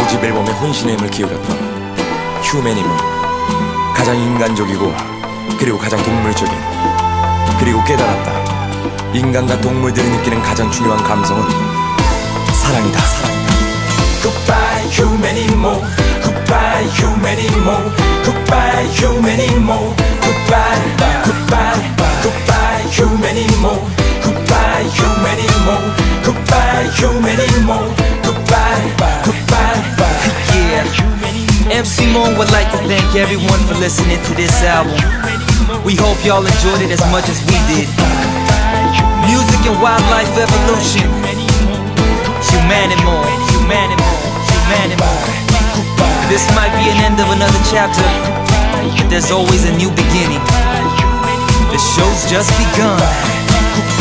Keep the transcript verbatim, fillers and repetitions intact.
집 앨범에 혼신의 힘을 기울였던 휴메니모. 가장 인간적이고 그리고 가장 동물적인, 그리고 깨달았다. 인간과 동물들이 느끼는 가장 중요한 감성은 사랑이다. 사랑이다. Goodbye 휴메니모, Goodbye 휴메니모, Goodbye 휴메니모, Goodbye, Goodbye, Goodbye 휴메니모, Goodbye 휴메니모, Goodbye 휴메니모, Goodbye, Goodbye. Yeah, M C Moon would like to thank everyone for listening to this album. We hope y'all enjoyed it as much as we did. Music and wildlife evolution. Humanimo, Humanimo, Humanimo. This might be an end of another chapter, but there's always a new beginning. The show's just begun.